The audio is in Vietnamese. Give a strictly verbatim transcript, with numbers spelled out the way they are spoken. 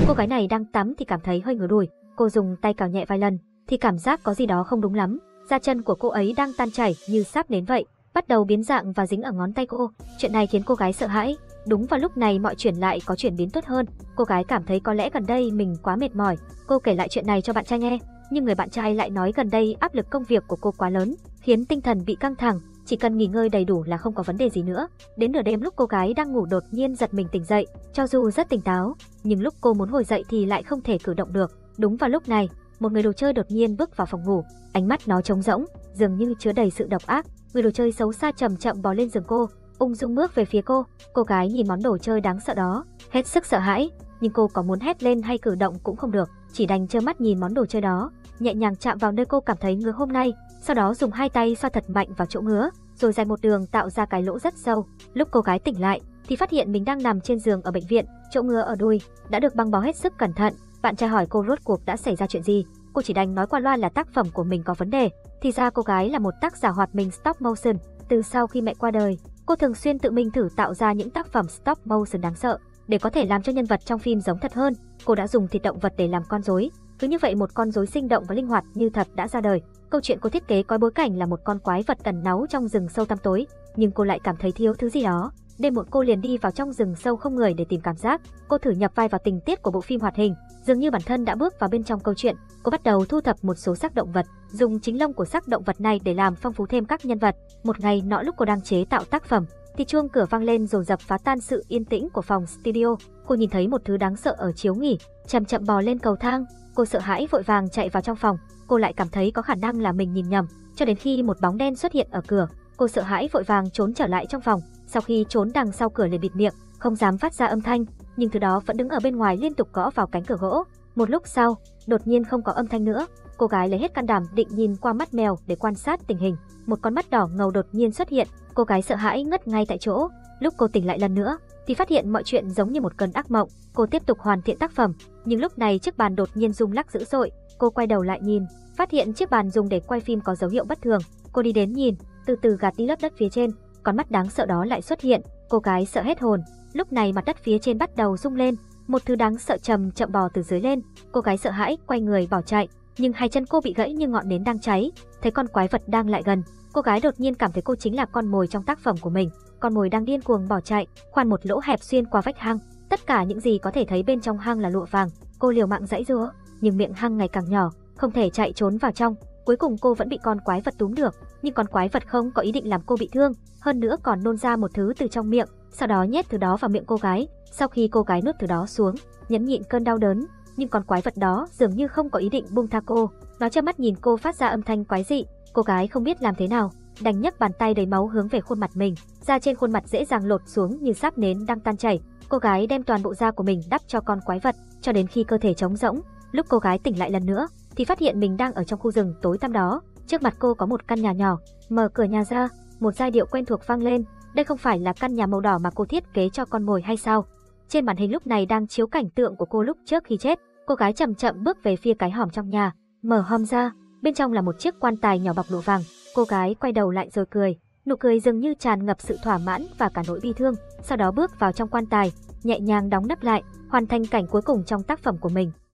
Cô gái này đang tắm thì cảm thấy hơi ngứa đùi, cô dùng tay cào nhẹ vài lần thì cảm giác có gì đó không đúng lắm. Da chân của cô ấy đang tan chảy như sáp nến vậy, bắt đầu biến dạng và dính ở ngón tay cô. Chuyện này khiến cô gái sợ hãi. Đúng vào lúc này mọi chuyện lại có chuyển biến tốt hơn. Cô gái cảm thấy có lẽ gần đây mình quá mệt mỏi. Cô kể lại chuyện này cho bạn trai nghe, nhưng người bạn trai lại nói gần đây áp lực công việc của cô quá lớn, khiến tinh thần bị căng thẳng, chỉ cần nghỉ ngơi đầy đủ là không có vấn đề gì nữa. Đến nửa đêm lúc cô gái đang ngủ đột nhiên giật mình tỉnh dậy, cho dù rất tỉnh táo, nhưng lúc cô muốn ngồi dậy thì lại không thể cử động được. Đúng vào lúc này, một người đồ chơi đột nhiên bước vào phòng ngủ, ánh mắt nó trống rỗng, dường như chứa đầy sự độc ác. Người đồ chơi xấu xa chậm chậm bò lên giường cô, ung dung bước về phía cô. Cô gái nhìn món đồ chơi đáng sợ đó, hết sức sợ hãi, nhưng cô có muốn hét lên hay cử động cũng không được, chỉ đành trơ mắt nhìn món đồ chơi đó, nhẹ nhàng chạm vào nơi cô cảm thấy ngứa hôm nay, sau đó dùng hai tay xoa thật mạnh vào chỗ ngứa, rồi dài một đường tạo ra cái lỗ rất sâu. Lúc cô gái tỉnh lại thì phát hiện mình đang nằm trên giường ở bệnh viện, chỗ ngứa ở đùi đã được băng bó hết sức cẩn thận. Bạn trai hỏi cô rốt cuộc đã xảy ra chuyện gì, cô chỉ đành nói qua loa là tác phẩm của mình có vấn đề. Thì ra cô gái là một tác giả hoạt hình stop motion. Từ sau khi mẹ qua đời, cô thường xuyên tự mình thử tạo ra những tác phẩm stop motion đáng sợ để có thể làm cho nhân vật trong phim giống thật hơn. Cô đã dùng thịt động vật để làm con rối, cứ như vậy một con rối sinh động và linh hoạt như thật đã ra đời. Câu chuyện cô thiết kế có bối cảnh là một con quái vật ẩn náu trong rừng sâu tăm tối, nhưng cô lại cảm thấy thiếu thứ gì đó. Đêm muộn cô liền đi vào trong rừng sâu không người để tìm cảm giác. Cô thử nhập vai vào tình tiết của bộ phim hoạt hình, dường như bản thân đã bước vào bên trong câu chuyện. Cô bắt đầu thu thập một số xác động vật, dùng chính lông của xác động vật này để làm phong phú thêm các nhân vật. Một ngày nọ lúc cô đang chế tạo tác phẩm thì chuông cửa vang lên dồn dập phá tan sự yên tĩnh của phòng studio. Cô nhìn thấy một thứ đáng sợ ở chiếu nghỉ, chậm chậm bò lên cầu thang. Cô sợ hãi vội vàng chạy vào trong phòng. Cô lại cảm thấy có khả năng là mình nhìn nhầm, cho đến khi một bóng đen xuất hiện ở cửa. Cô sợ hãi vội vàng trốn trở lại trong phòng. Sau khi trốn đằng sau cửa liền bịt miệng, không dám phát ra âm thanh, nhưng thứ đó vẫn đứng ở bên ngoài liên tục gõ vào cánh cửa gỗ. Một lúc sau, đột nhiên không có âm thanh nữa. Cô gái lấy hết can đảm định nhìn qua mắt mèo để quan sát tình hình. Một con mắt đỏ ngầu đột nhiên xuất hiện. Cô gái sợ hãi ngất ngay tại chỗ. Lúc cô tỉnh lại lần nữa thì phát hiện mọi chuyện giống như một cơn ác mộng. Cô tiếp tục hoàn thiện tác phẩm, nhưng lúc này chiếc bàn đột nhiên rung lắc dữ dội. Cô quay đầu lại nhìn, phát hiện chiếc bàn dùng để quay phim có dấu hiệu bất thường. Cô đi đến nhìn, từ từ gạt đi lớp đất phía trên. Con mắt đáng sợ đó lại xuất hiện. Cô gái sợ hết hồn. Lúc này mặt đất phía trên bắt đầu rung lên, một thứ đáng sợ chậm chậm bò từ dưới lên. Cô gái sợ hãi quay người bỏ chạy, nhưng hai chân cô bị gãy như ngọn nến đang cháy. Thấy con quái vật đang lại gần, cô gái đột nhiên cảm thấy cô chính là con mồi trong tác phẩm của mình. Con mồi đang điên cuồng bỏ chạy, khoan một lỗ hẹp xuyên qua vách hang. Tất cả những gì có thể thấy bên trong hang là lụa vàng. Cô liều mạng giãy giụa, nhưng miệng hang ngày càng nhỏ, không thể chạy trốn vào trong. Cuối cùng cô vẫn bị con quái vật túm được, nhưng con quái vật không có ý định làm cô bị thương, hơn nữa còn nôn ra một thứ từ trong miệng, sau đó nhét thứ đó vào miệng cô gái. Sau khi cô gái nuốt thứ đó xuống, nhẫn nhịn cơn đau đớn, nhưng con quái vật đó dường như không có ý định buông tha cô. Nó trơ mắt nhìn cô phát ra âm thanh quái dị. Cô gái không biết làm thế nào, đành nhấc bàn tay đầy máu hướng về khuôn mặt mình. Da trên khuôn mặt dễ dàng lột xuống như sáp nến đang tan chảy. Cô gái đem toàn bộ da của mình đắp cho con quái vật, cho đến khi cơ thể trống rỗng. Lúc cô gái tỉnh lại lần nữa thì phát hiện mình đang ở trong khu rừng tối tăm đó. Trước mặt cô có một căn nhà nhỏ. Mở cửa nhà ra, một giai điệu quen thuộc vang lên. Đây không phải là căn nhà màu đỏ mà cô thiết kế cho con mồi hay sao? Trên màn hình lúc này đang chiếu cảnh tượng của cô lúc trước khi chết. Cô gái chậm chậm bước về phía cái hòm trong nhà, mở hòm ra, bên trong là một chiếc quan tài nhỏ bọc lụa vàng. Cô gái quay đầu lại rồi cười, nụ cười dường như tràn ngập sự thỏa mãn và cả nỗi bi thương. Sau đó bước vào trong quan tài, nhẹ nhàng đóng nắp lại, hoàn thành cảnh cuối cùng trong tác phẩm của mình.